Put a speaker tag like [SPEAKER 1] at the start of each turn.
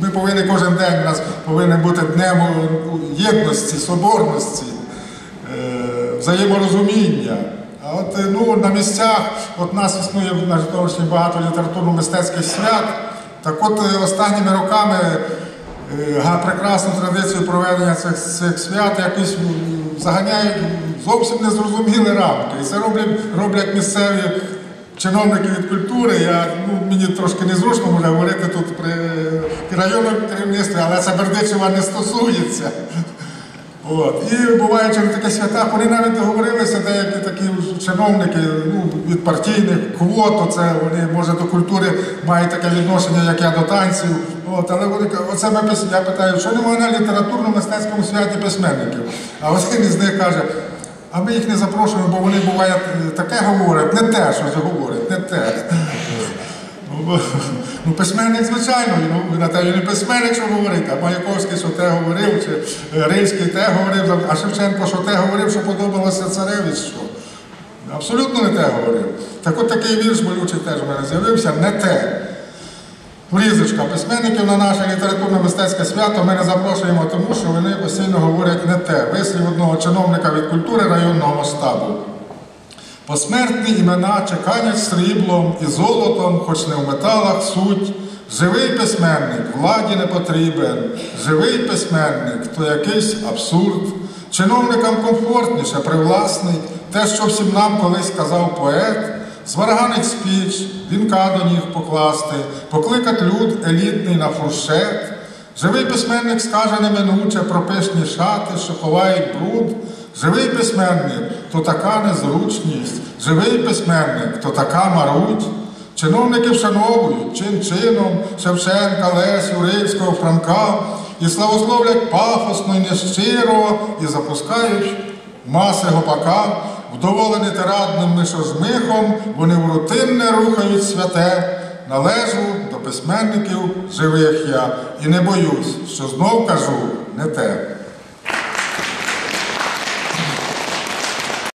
[SPEAKER 1] ми повинні кожен день, у нас повинен бути днем єдності, соборності, взаєморозуміння. А от на місцях, от у нас існує на Житомирщині багато літературно-мистецьких свят, так от останніми роками прекрасну традицію проведення цих свят якось заганяють зовсім незрозумілі рамки. І це роблять місцеві чиновники від культури. Мені трошки незручно може говорити тут при районному керівництві, але це Бердичева не стосується. І буває через такі свята, вони навіть договорилися, деякі такі чиновники від партійних квот, це вони, може, до культури мають таке відношення, як я до танців. Але вони кажуть, я питаю, що немає на літературно-мистецькому святі письменників? А один із них каже, а ми їх не запрошуємо, бо вони, буває, таке говорять, не те, що говорять, не те. Письменник, звичайно, на те він не письменник, що говорить, а Маяковський, що те говорив, чи Рильський те говорив, а Шевченко, що те говорив, що подобалося цареві, що. Абсолютно не те говорив. Так от такий вірш болючий теж у мене з'явився, не те. Врізочка письменників на наше літературно-мистецьке свято ми не запрошуємо, тому що вони постійно говорять не те. Вислів одного чиновника від культури районного масштабу. Посмертні імена чеканять сріблом і золотом, хоч не в металах суть. Живий письменник владі не потрібен, живий письменник – то якийсь абсурд. Чиновникам комфортніше привласнить те, що всім нам колись казав поет, зварганить спіч, вінка до ніг покласти, покликать люд елітний на фуршет. Живий письменник скаже неминуче про пишні шати, що ховають бруд. Живий письменник – то така незручність, живий письменник – то така маруть. Чиновники вшановують чин-чином Шевченка, Лесю, Рильського, Франка і славословлять пафосно і нещиро, і запускають маси гопака. Вдоволені тирадним мишожмихом, вони в рутинне рухають святе. Належу до письменників живих я і не боюсь, що знов кажу не те.